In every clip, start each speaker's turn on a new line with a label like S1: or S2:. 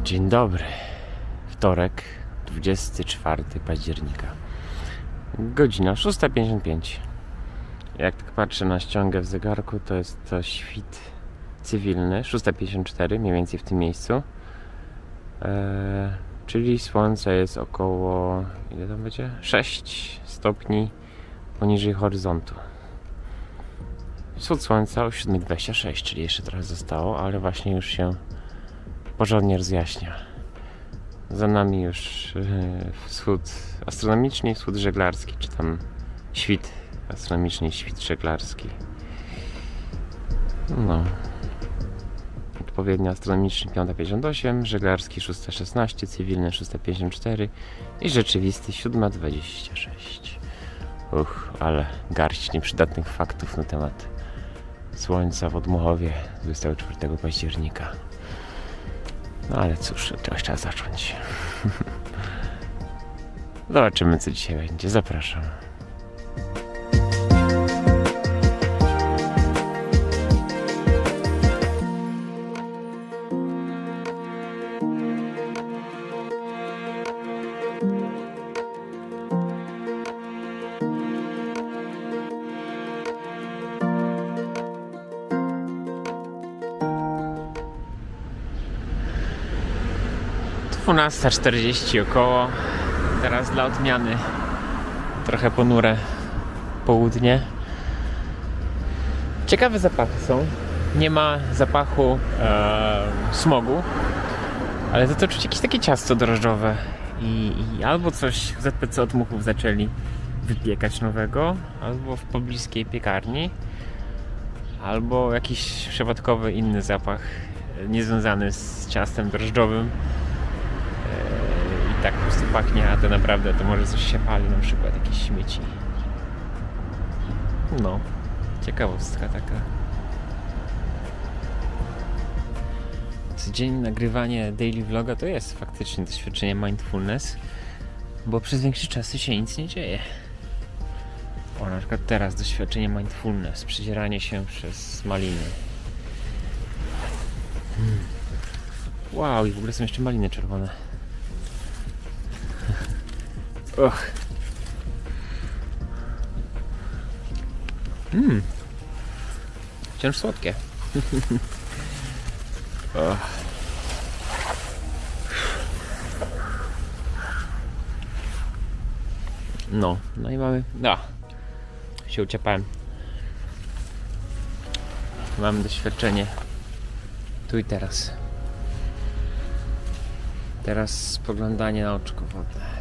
S1: Dzień dobry. Wtorek, 24 października. Godzina 6:55. Jak tak patrzę na ściągę w zegarku, to jest to świt cywilny, 6:54, mniej więcej w tym miejscu. Czyli słońce jest około, ile tam będzie? 6 stopni poniżej horyzontu. Wschód słońca o 7:26, czyli jeszcze trochę zostało, ale właśnie już się porządnie rozjaśnia. Za nami już wschód astronomiczny i wschód żeglarski, czy tam świt astronomiczny i świt żeglarski. No. Odpowiednio astronomiczny 5:58, żeglarski 6:16, cywilny 6:54 i rzeczywisty 7:26. Ale garść nieprzydatnych faktów na temat słońca w Odmuchowie 24 października. No ale cóż, trzeba zacząć. Zobaczymy, co dzisiaj będzie. Zapraszam. Dwunasta 12:40 około. Teraz dla odmiany trochę ponure południe. Ciekawe zapachy są. Nie ma zapachu smogu, ale za to czuć jakieś takie ciasto drożdżowe i albo coś w ZPC Odmuchów zaczęli wypiekać nowego, albo w pobliskiej piekarni, albo jakiś przypadkowy inny zapach niezwiązany z ciastem drożdżowym. I tak po prostu pachnie, a to naprawdę to może coś się pali, na przykład jakieś śmieci. No, ciekawostka taka. Codziennie nagrywanie daily vloga to jest faktycznie doświadczenie mindfulness, bo przez większe czasy się nic nie dzieje. Na przykład teraz doświadczenie mindfulness, przedzieranie się przez maliny. Wow, i w ogóle są jeszcze maliny czerwone. Och. Wciąż słodkie. Och. No i mamy... się uciepałem. Mamy doświadczenie tu i teraz. Teraz spoglądanie na oczko wodne.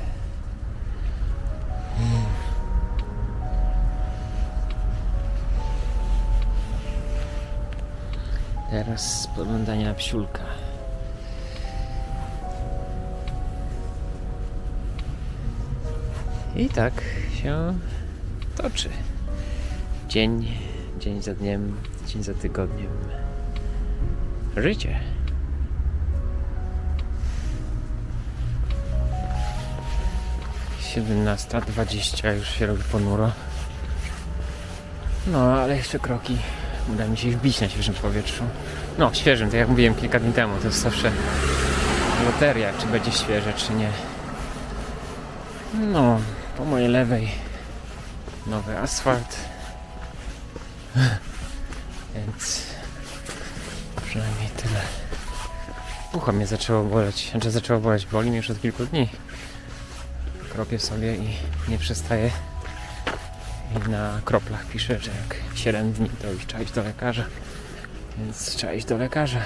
S1: Teraz spoglądanie na psiulka. I tak się toczy. Dzień za dniem, dzień za tygodniem. Życie. Siedemnasta 20, już się robi ponuro. No, ale jeszcze kroki. Uda mi się wbić na świeżym powietrzu. No, świeżym, tak jak mówiłem kilka dni temu. To jest zawsze loteria, czy będzie świeże, czy nie. No, po mojej lewej nowy asfalt. Więc przynajmniej tyle. Ucho mnie zaczęło boleć. Boli mnie już od kilku dni. Kropię sobie i nie przestaje. I na kroplach pisze, że jak 7 dni to już trzeba iść do lekarza. Więc trzeba iść do lekarza.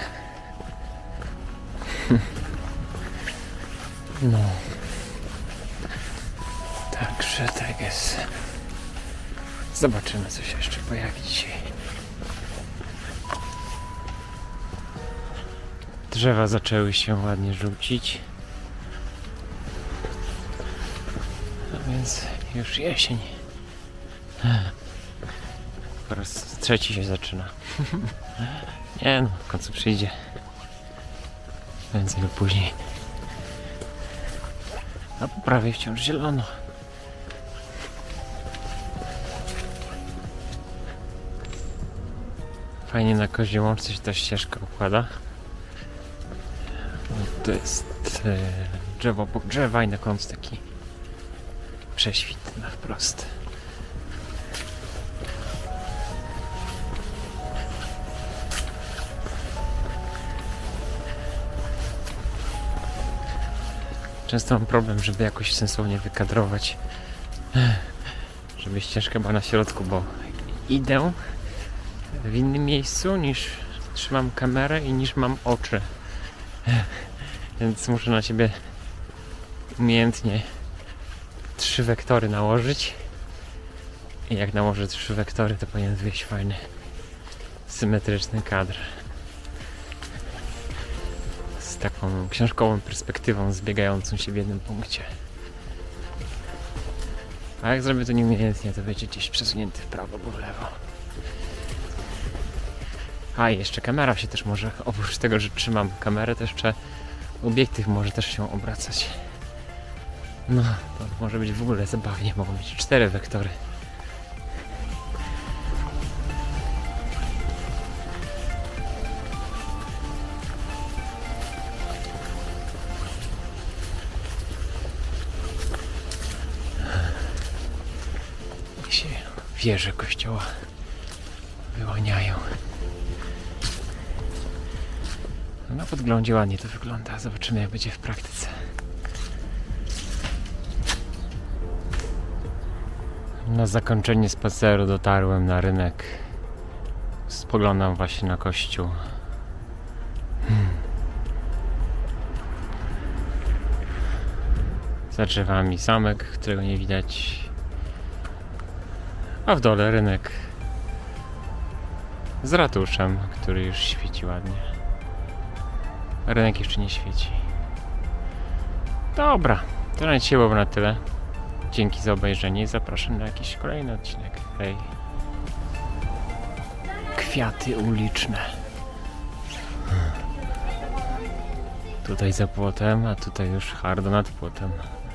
S1: No. Także tak jest. Zobaczymy, co się jeszcze pojawi dzisiaj. Drzewa zaczęły się ładnie żółcić. A więc już jesień. Po raz trzeci się zaczyna. Nie no, w końcu przyjdzie. Prędzej lub później. A po prawej wciąż zielono. Fajnie na Koziej Łączce się ta ścieżka układa. To jest drzewo obok drzewa i na końcu taki prześwit na wprost. Często mam problem, żeby jakoś sensownie wykadrować, żeby ścieżka była na środku, bo idę w innym miejscu niż trzymam kamerę i niż mam oczy. Więc muszę na siebie umiejętnie 3 wektory nałożyć. I jak nałożę 3 wektory, to powinien wyjść fajny, symetryczny kadr. Z taką książkową perspektywą zbiegającą się w jednym punkcie. A jak zrobię to nieumiejętnie, to będzie gdzieś przesunięty w prawo albo w lewo. A i jeszcze kamera się też może, oprócz tego, że trzymam kamerę, to jeszcze obiektyw może też się obracać. No, to może być w ogóle zabawnie, mogą być 4 wektory. I się wieże kościoła wyłaniają. Na podglądzie ładnie to wygląda. Zobaczymy, jak będzie w praktyce. Na zakończenie spaceru dotarłem na rynek. Spoglądam właśnie na kościół. Za drzewami zamek, którego nie widać. A w dole rynek z ratuszem, który już świeci ładnie. Rynek jeszcze nie świeci. Dobra, to na dzisiaj było na tyle. Dzięki za obejrzenie i zapraszam na jakiś kolejny odcinek. Hej. Kwiaty uliczne. Tutaj za płotem, a tutaj już hardo nad płotem.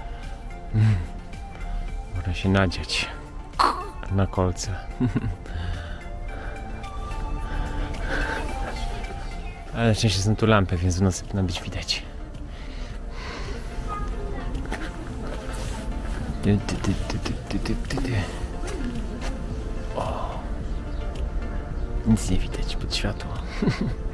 S1: Można się nadziać na kolce. Ale szczęście są tu lampy, więc w nocy powinno być widać. O. Nic nie widać pod światło.